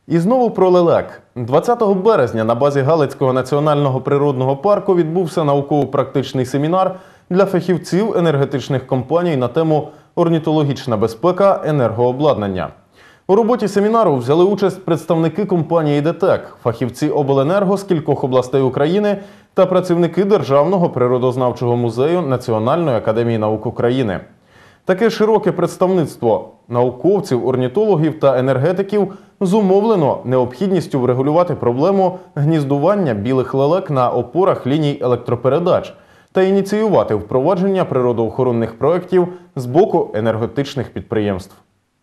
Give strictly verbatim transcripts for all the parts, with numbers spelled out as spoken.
І знову про лелек. двадцятого березня на базі Галицького національного природного парку відбувся науково-практичний семінар для фахівців енергетичних компаній на тему «Орнітологічна безпека енергообладнання». У роботі семінару взяли участь представники компанії «ДТЕК», фахівці обленерго з кількох областей України та працівники Державного природознавчого музею Національної академії наук України. Таке широке представництво науковців, орнітологів та енергетиків зумовлено необхідністю врегулювати проблему гніздування білих лелек на опорах ліній електропередач та ініціювати впровадження природоохоронних проєктів з боку енергетичних підприємств.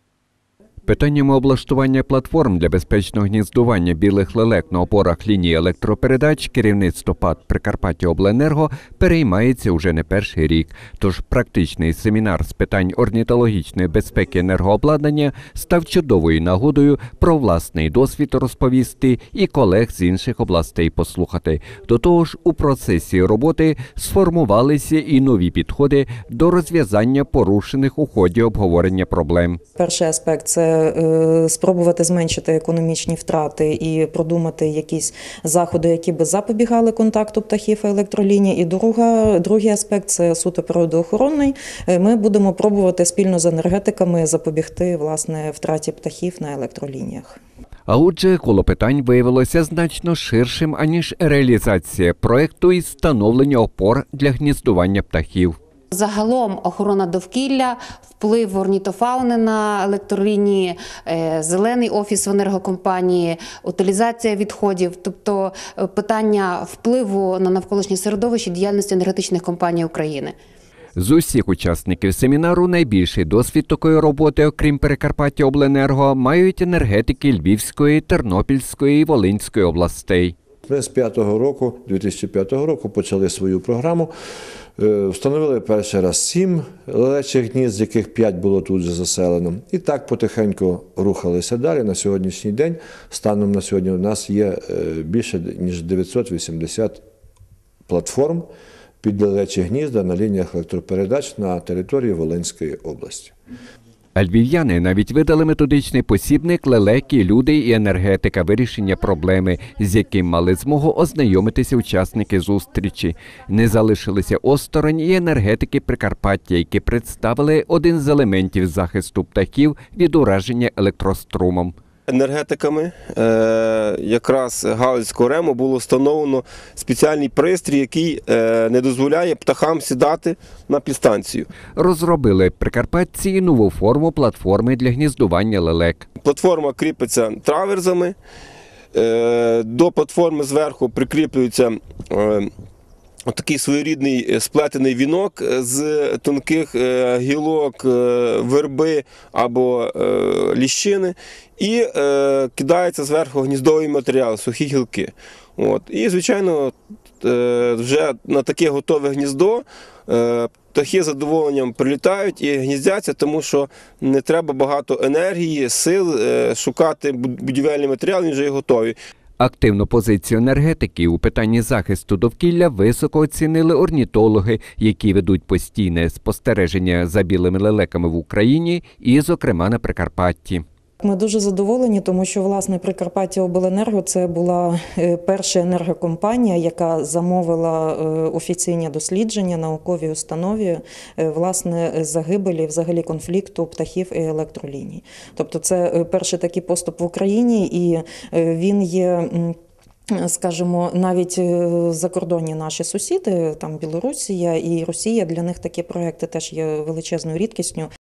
Питаннями облаштування платформ для безпечного гніздування білих лелек на опорах лінії електропередач керівництво ПАТ «Прикарпаттяобленерго» переймається уже не перший рік. Тож практичний семінар з питань орнітологічної безпеки енергообладнання став чудовою нагодою про власний досвід розповісти і колег з інших областей послухати. До того ж, у процесі роботи сформувалися і нові підходи до розв'язання порушених у ході обговорення проблем. Перший аспект – це спробувати зменшити економічні втрати і продумати якісь заходи, які би запобігали контакту птахів і електроліній. І друга, другий аспект – це суто природоохоронний. Ми будемо пробувати спільно з енергетиками запобігти, власне, втраті птахів на електролініях. А отже, коло питань виявилося значно ширшим, аніж реалізація проєкту із встановлення опор для гніздування птахів. Загалом охорона довкілля, вплив орнітофауни на електролінії, зелений офіс в енергокомпанії, утилізація відходів, тобто питання впливу на навколишнє середовище діяльності енергетичних компаній України. З усіх учасників семінару найбільший досвід такої роботи, окрім Прикарпаттяобленерго, мають енергетики Львівської, Тернопільської і Волинської областей. Ми з п'ятого року, дві тисячі п'ятого року почали свою програму. Встановили перший раз сім лелечих гнізд, з яких п'ять було тут же заселено. І так потихеньку рухалися далі. На сьогоднішній день, станом на сьогодні, у нас є більше ніж дев'ятсот вісімдесят платформ під лелечі гнізда на лініях електропередач на території Волинської області. А львів'яни навіть видали методичний посібник «Лелеки, люди і енергетика. Вирішення проблеми», з яким мали змогу ознайомитися учасники зустрічі. Не залишилися осторонь і енергетики Прикарпаття, які представили один з елементів захисту птахів від ураження електрострумом. Енергетиками якраз Галицького РЕМу було встановлено спеціальний пристрій, який не дозволяє птахам сідати на підстанцію. Розробили прикарпатці і нову форму платформи для гніздування лелек. Платформа кріпиться траверзами, до платформи зверху прикріплюється такий своєрідний сплетений вінок з тонких гілок верби або ліщини і кидається зверху гніздовий матеріал, сухі гілки. От. І, звичайно, вже на таке готове гніздо птахи з задоволенням прилітають і гніздяться, тому що не треба багато енергії, сил шукати будівельний матеріал, він вже є готовий. Активну позицію енергетики у питанні захисту довкілля високо оцінили орнітологи, які ведуть постійне спостереження за білими лелеками в Україні і, зокрема, на Прикарпатті. Ми дуже задоволені, тому що, власне, Прикарпаттяобленерго – це була перша енергокомпанія, яка замовила офіційні дослідження науковій установі, власне, загибелі, взагалі конфлікту птахів і електроліній. Тобто це перший такий поступ в Україні, і він є, скажімо, навіть закордонні наші сусіди, там Білорусія і Росія, для них такі проекти теж є величезною рідкістю.